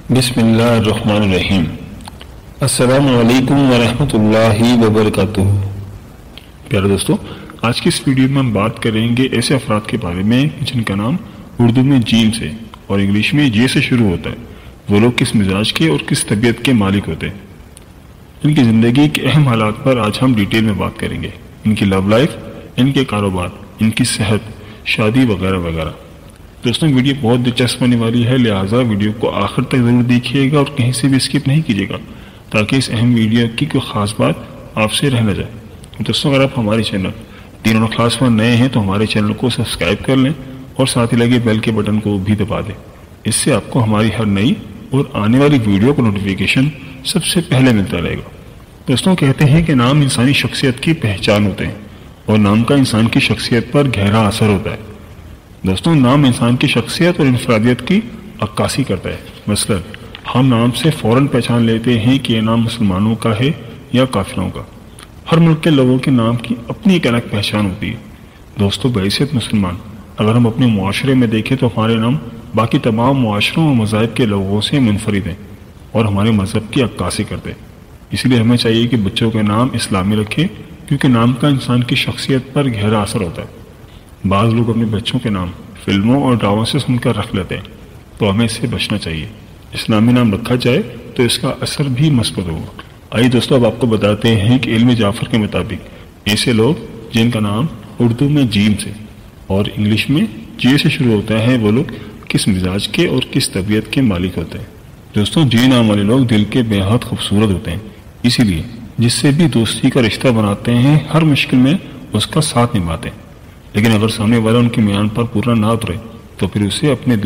بسم اللہ الرحمن الرحیم۔ السلام علیکم ورحمۃ اللہ وبرکاتہ۔ پیارے دوستو، آج کی اس ویڈیو میں ہم بات کریں گے ایسے افراد کے بارے میں جن کا نام اردو میں جیم سے اور انگلش میں جے سے شروع ہوتا ہے۔ وہ لوگ کس مزاج کے اور کس طبیعت کے مالک ہوتے ہیں۔ ان کی زندگی کے اہم حالات پر آج ہم ڈیٹیل میں بات کریں گے۔ ان کی لو لائف، ان کے کاروبار، ان کی صحت، شادی وغیرہ وغیرہ۔ دوستوں، ویڈیو بہت دلچسپ ہونے والی ہے، لہٰذا ویڈیو کو آخر تک ضرور دیکھیے گا اور کہیں سے بھی اسکپ نہیں کیجیے گا تاکہ اس اہم ویڈیو کی کوئی خاص بات آپ سے رہ نہ جائے۔ دوستوں، اگر آپ ہمارے چینل دین اور اخلاص پر نئے ہیں تو ہمارے چینل کو سبسکرائب کر لیں اور ساتھ ہی لگے بیل کے بٹن کو بھی دبا دیں۔ اس سے آپ کو ہماری ہر نئی اور آنے والی ویڈیو کا نوٹیفیکیشن سب سے پہلے ملتا رہے گا۔ دوستوں، کہتے ہیں کہ نام انسانی شخصیت کی پہچان ہوتے ہیں اور نام کا انسان کی شخصیت پر گہرا اثر ہوتا ہے۔ دوستوں، نام انسان کی شخصیت اور انفرادیت کی عکاسی کرتا ہے۔ مثلا ہم نام سے فوراً پہچان لیتے ہیں کہ یہ نام مسلمانوں کا ہے یا کافروں کا۔ ہر ملک کے لوگوں کے نام کی اپنی ایک الگ پہچان ہوتی ہے۔ دوستوں، بحیثیت مسلمان اگر ہم اپنے معاشرے میں دیکھیں تو ہمارے نام باقی تمام معاشروں اور مذاہب کے لوگوں سے منفرد ہیں اور ہمارے مذہب کی عکاسی کرتے ہیں۔ اس لیے ہمیں چاہیے کہ بچوں کے نام اسلامی رکھیں، کیونکہ نام کا انسان کی شخصیت پر گہرا اثر ہوتا ہے۔ بعض لوگ اپنے بچوں کے نام فلموں اور ڈراموں سے سن کر رکھ لیتے ہیں، تو ہمیں اس سے بچنا چاہیے۔ اسلامی نام رکھا جائے تو اس کا اثر بھی مثبت ہوگا۔ آئیے دوستوں، اب آپ کو بتاتے ہیں کہ علم جعفر کے مطابق ایسے لوگ جن کا نام اردو میں جیم سے اور انگلش میں جے سے شروع ہوتا ہے وہ لوگ کس مزاج کے اور کس طبیعت کے مالک ہوتے ہیں۔ دوستوں، جے نام والے لوگ دل کے بے حد خوبصورت ہوتے ہیں، اسی لیے جس سے بھی دوستی کا رشتہ بناتے ہیں ہر مشکل میں اس کا ساتھ نبھاتے ہیں۔ لیکن اگر سامنے والا ان کے میان پر پورا نہ اترے تو پھر اسے اپنے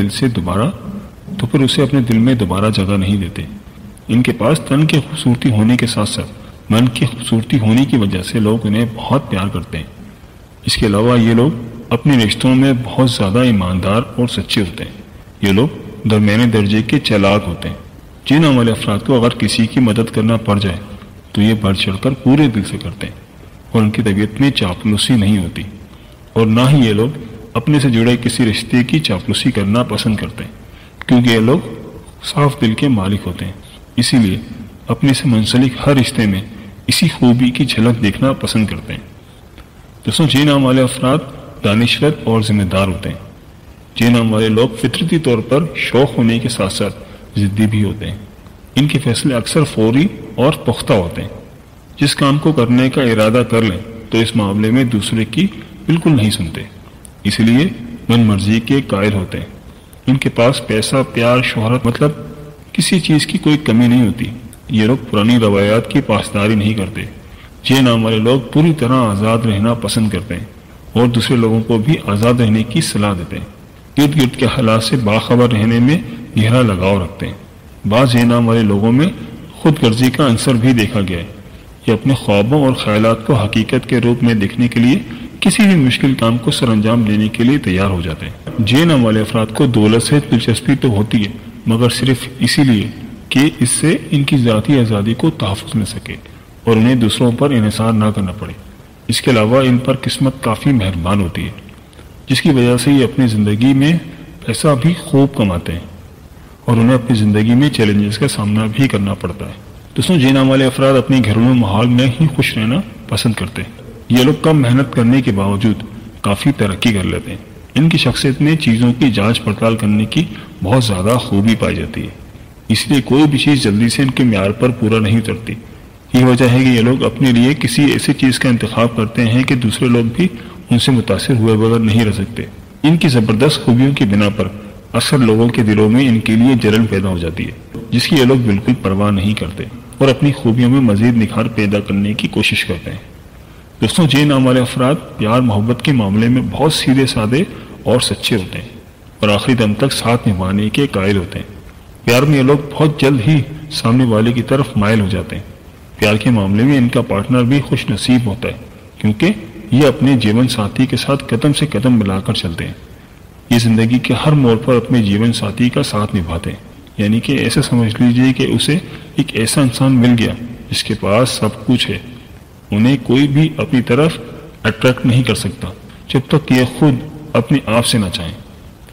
دل میں دوبارہ جگہ نہیں دیتے۔ ان کے پاس تن کی خوبصورتی ہونے کے ساتھ ساتھ من کی خوبصورتی ہونے کی وجہ سے لوگ انہیں بہت پیار کرتے ہیں۔ اس کے علاوہ یہ لوگ اپنے رشتوں میں بہت زیادہ ایماندار اور سچے ہوتے ہیں۔ یہ لوگ درمیانے درجے کے چالاک ہوتے ہیں۔ جن نام والے افراد کو اگر کسی کی مدد کرنا پڑ جائے تو یہ بڑھ چڑھ کر پورے دل سے کرتے ہیں اور ان کی طبیعت میں چاپلوسی نہیں ہوتی، اور نہ ہی یہ لوگ اپنے سے جڑے کسی رشتے کی چاپلوسی کرنا پسند کرتے ہیں، کیونکہ یہ لوگ صاف دل کے مالک ہوتے ہیں۔ اسی لیے اپنے سے منسلک ہر رشتے میں اسی خوبی کی جھلک دیکھنا پسند کرتے ہیں۔ دوستوں، جے نام والے افراد دانشور اور ذمہ دار ہوتے ہیں۔ جے نام والے لوگ فطرتی طور پر شوق ہونے کے ساتھ ساتھ ضدی بھی ہوتے ہیں۔ ان کے فیصلے اکثر فوری اور پختہ ہوتے ہیں۔ جس کام کو کرنے کا ارادہ کر لیں تو اس معاملے میں دوسرے کی بالکل نہیں سنتے، اس لیے من مرضی کے قائل ہوتے ہیں۔ ان کے پاس پیسہ، پیار، شہرت مطلب کسی چیز کی کوئی کمی نہیں ہوتی۔ یہ لوگ پرانی روایات کی پاسداری نہیں کرتے۔ جے نام والے لوگ پوری طرح آزاد رہنا پسند کرتے ہیں اور دوسرے لوگوں کو بھی آزاد رہنے کی صلاح دیتے ہیں۔ ارد گرد کے حالات سے باخبر رہنے میں گہرا لگاؤ رکھتے ہیں۔ بعض جے نام والے لوگوں میں خود غرضی کا عنصر بھی دیکھا گیا ہے۔ یہ اپنے خوابوں اور خیالات کو حقیقت کے روپ میں دیکھنے کے لیے کسی بھی مشکل کام کو سر انجام دینے کے لیے تیار ہو جاتے ہیں۔ جے نام والے افراد کو دولت سے دلچسپی تو ہوتی ہے، مگر صرف اسی لیے کہ اس سے ان کی ذاتی آزادی کو تحفظ مل سکے اور انہیں دوسروں پر انحصار نہ کرنا پڑے۔ اس کے علاوہ ان پر قسمت کافی مہربان ہوتی ہے، جس کی وجہ سے یہ اپنی زندگی میں پیسہ بھی خوب کماتے ہیں اور انہیں اپنی زندگی میں چیلنجز کا سامنا بھی کرنا پڑتا ہے۔ دوستوں، جے نام والے افراد اپنے گھریلو ماحول میں ہی خوش رہنا پسند کرتے ہیں۔ یہ لوگ کم محنت کرنے کے باوجود کافی ترقی کر لیتے ہیں۔ ان کی شخصیت میں چیزوں کی جانچ پڑتال کرنے کی بہت زیادہ خوبی پائی جاتی ہے، اس لیے کوئی بھی چیز جلدی سے ان کے معیار پر پورا نہیں اترتی۔ یہ وجہ ہے کہ یہ لوگ اپنے لیے کسی ایسی چیز کا انتخاب کرتے ہیں کہ دوسرے لوگ بھی ان سے متاثر ہوئے بغیر نہیں رہ سکتے۔ ان کی زبردست خوبیوں کی بنا پر اکثر لوگوں کے دلوں میں ان کے لیے جلن پیدا ہو جاتی ہے، جس کی یہ لوگ بالکل پرواہ نہیں کرتے اور اپنی خوبیوں میں مزید نکھار پیدا کرنے کی کوشش کرتے ہیں۔ دوستوں، جے نام والے افراد پیار محبت کے معاملے میں بہت سیدھے سادے اور سچے ہوتے ہیں اور آخری دم تک ساتھ نبھانے کے قائل ہوتے ہیں۔ پیار میں یہ لوگ بہت جلد ہی سامنے والے کی طرف مائل ہو جاتے ہیں۔ پیار کے معاملے میں ان کا پارٹنر بھی خوش نصیب ہوتا ہے، کیونکہ یہ اپنے جیون ساتھی کے ساتھ قدم سے قدم ملا کر چلتے ہیں۔ یہ زندگی کے ہر موڑ پر اپنے جیون ساتھی کا ساتھ نبھاتے ہیں، یعنی کہ ایسے سمجھ لیجیے کہ اسے ایک ایسا انسان مل گیا جس کے پاس سب کچھ ہے۔ انہیں کوئی بھی اپنی طرف اٹریکٹ نہیں کر سکتا جب تک کہ یہ خود اپنے آپ سے نہ چاہیں۔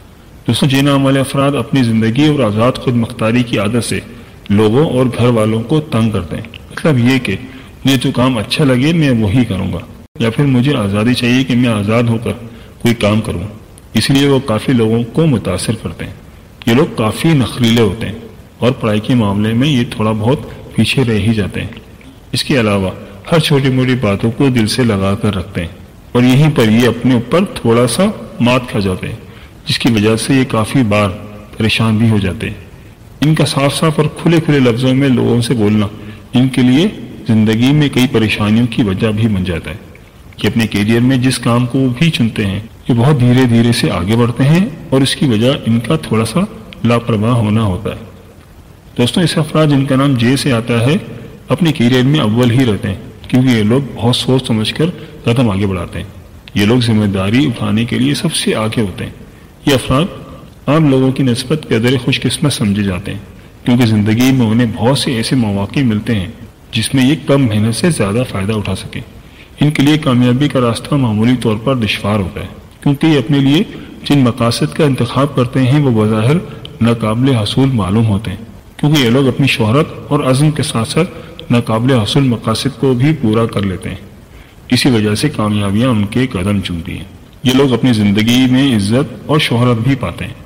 دوستوں جے نام والے افراد اپنی زندگی اور آزاد خود مختاری کی عادت سے لوگوں اور گھر والوں کو تنگ کرتے ہیں. مطلب یہ کہ مجھے جو کام اچھا لگے میں وہی کروں گا، یا پھر مجھے آزادی چاہیے کہ میں آزاد ہو کر کوئی کام کروں. اس لیے وہ کافی لوگوں کو متاثر کرتے ہیں. یہ لوگ کافی نخریلے ہوتے ہیں اور پڑھائی کے معاملے میں یہ تھوڑا بہت پیچھے رہ ہی جاتے ہیں. اس کے علاوہ ہر چھوٹی موٹی باتوں کو دل سے لگا کر رکھتے ہیں اور یہیں پر یہ اپنے اوپر تھوڑا سا مات کھا جاتے ہیں، جس کی وجہ سے یہ کافی بار پریشان بھی ہو جاتے ہیں. ان کا صاف صاف اور کھلے کھلے لفظوں میں لوگوں سے بولنا ان کے لیے زندگی میں کئی پریشانیوں کی وجہ بھی بن جاتا ہے کہ اپنے کیریئر میں جس کام کو بھی چنتے ہیں یہ بہت دھیرے دھیرے سے آگے بڑھتے ہیں اور اس کی وجہ ان کا تھوڑا سا لاپرواہ ہونا ہوتا ہے. دوستوں اس افراد جن کا نام جے سے آتا ہے اپنے کیریئر میں اول ہی رہتے ہیں کیونکہ یہ لوگ بہت سوچ سمجھ کر قدم آگے بڑھاتے ہیں. یہ لوگ ذمہ داری اٹھانے کے لیے سب سے آگے ہوتے ہیں. یہ افراد عام لوگوں کی نسبت قدر خوش قسمت سمجھے جاتے ہیں کیونکہ زندگی میں انہیں بہت سے ایسے مواقع ملتے ہیں جس میں یہ کم محنت سے زیادہ فائدہ اٹھا سکیں. ان کے لیے کامیابی کا راستہ معمولی طور پر دشوار ہوتا ہے کیونکہ یہ اپنے لیے جن مقاصد کا انتخاب کرتے ہیں وہ بظاہر ناقابل حصول معلوم ہوتے ہیں کیونکہ یہ لوگ اپنی شہرت اور عزم کے ساتھ ساتھ ناقابل حصول مقاصد کو بھی پورا کر لیتے ہیں. اسی وجہ سے کامیابیاں ان کے قدم چومتی ہیں. یہ لوگ اپنی زندگی میں عزت اور شہرت بھی پاتے ہیں.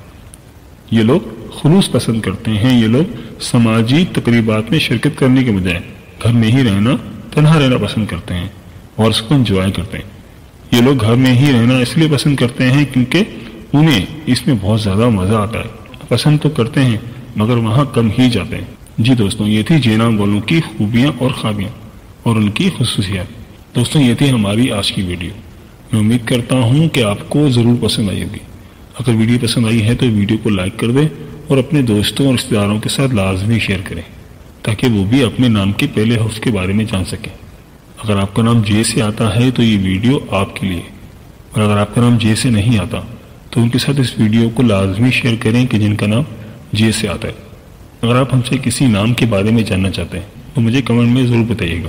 یہ لوگ خلوص پسند کرتے ہیں. یہ لوگ سماجی تقریبات میں شرکت کرنے کے بجائے گھر میں ہی رہنا، تنہا رہنا پسند کرتے ہیں اور اس کو انجوائے کرتے ہیں. یہ لوگ گھر میں ہی رہنا اس لیے پسند کرتے ہیں کیونکہ انہیں اس میں بہت زیادہ مزہ آتا ہے. پسند تو کرتے ہیں مگر وہاں کم ہی جاتے ہیں. جی دوستوں یہ تھی جے نام والوں کی خوبیاں اور خامیاں اور ان کی خصوصیات. دوستوں یہ تھی ہماری آج کی ویڈیو. میں امید کرتا ہوں کہ آپ کو ضرور پسند آئی ہوگی. اگر ویڈیو پسند آئی ہے تو ویڈیو کو لائک کر دیں اور اپنے دوستوں اور رشتہ داروں کے ساتھ لازمی شیئر کریں تاکہ وہ بھی اپنے نام کے پہلے حرف کے بارے میں جان سکیں. اگر آپ کا نام جے سے آتا ہے تو یہ ویڈیو آپ کے لیے، اور اگر آپ کا نام جے سے نہیں آتا تو ان کے ساتھ اس ویڈیو کو لازمی شیئر کریں کہ جن کا نام جے سے آتا ہے. اگر آپ ہم سے کسی نام کے بارے میں جاننا چاہتے ہیں تو مجھے کمنٹ میں ضرور بتائیے گا.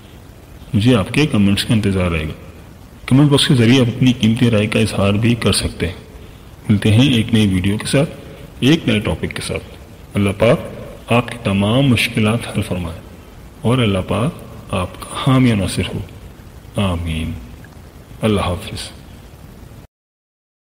مجھے آپ کے کمنٹس کا انتظار رہے گا. کمنٹ باکس کے ذریعے آپ اپنی قیمتی رائے کا اظہار بھی کر سکتے ہیں. ملتے ہیں ایک نئی ویڈیو کے ساتھ، ایک نئے ٹاپک کے ساتھ. اللہ پاک آپ کی تمام مشکلات حل فرمائے اور اللہ پاک آپ کا حامی و ناصر ہو. آمین. اللہ حافظ.